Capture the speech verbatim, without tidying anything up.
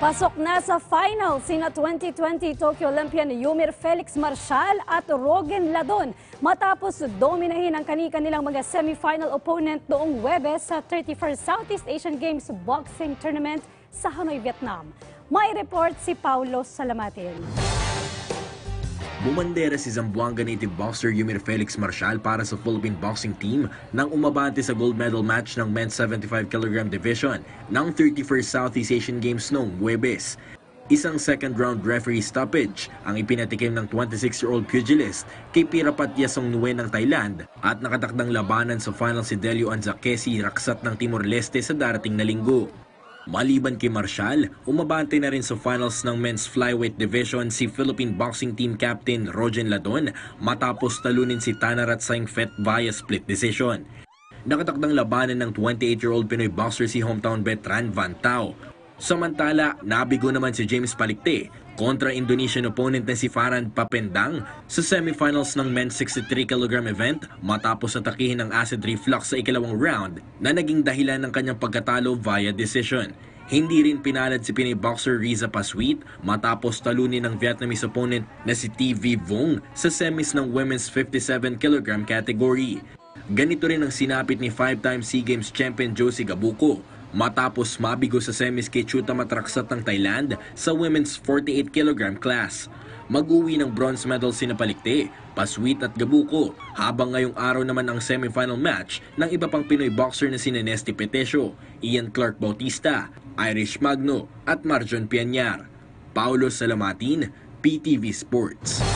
Pasok na sa final sina twenty twenty Tokyo Olympian Eumir Marcial at Rogen Ladon matapos dominahin ang kani-kanilang mga semifinal opponent noong Huwebes sa thirty-first Southeast Asian Games Boxing Tournament sa Hanoi, Vietnam. May report si Paulo Salamatin. Bumandera si Zamboanga native boxer Eumir Marcial para sa Philippine boxing team nang umabante sa gold medal match ng men's seventy-five kilogram division ng thirty-first Southeast Asian Games noong Huwebes. Isang second round referee stoppage ang ipinatikim ng twenty-six-year-old pugilist kay Pirapat Yasong Nguyen ng Thailand at nakatakdang labanan sa final si Delio Anzakesi Raksat ng Timor-Leste sa darating na linggo. Maliban kay Marcial, umabante na rin sa finals ng men's flyweight division si Philippine boxing team captain Rogen Ladon matapos talunin si Tanarat Saingfet via split decision. Nakatakdang labanan ng twenty-eight-year-old Pinoy boxer si hometown veteran Van Tao. Samantala, nabigo naman si James Palikte kontra Indonesian opponent na si Farhan Papendang sa semifinals ng men's sixty-three kilogram event matapos atakihin ng acid reflux sa ikalawang round na naging dahilan ng kanyang pagkatalo via decision. Hindi rin pinalad si Pinoy boxer Riza Paswit matapos talunin ng Vietnamese opponent na si T V Vong sa semis ng women's fifty-seven kilogram category. Ganito rin ang sinapit ni five-time SEA Games champion Josie Gabuco matapos mabigo sa semis kay Chuta Matraksat ng Thailand sa women's forty-eight kilogram class. Mag-uwi ng bronze medal sina Palikte, Paswit at Gabuco, habang ngayong araw naman ang semifinal match ng iba pang Pinoy boxer na sina Nesty Petesio, Ian Clark Bautista, Irish Magno at Marjon Pianyar. Paulo Salamatin, P T V Sports.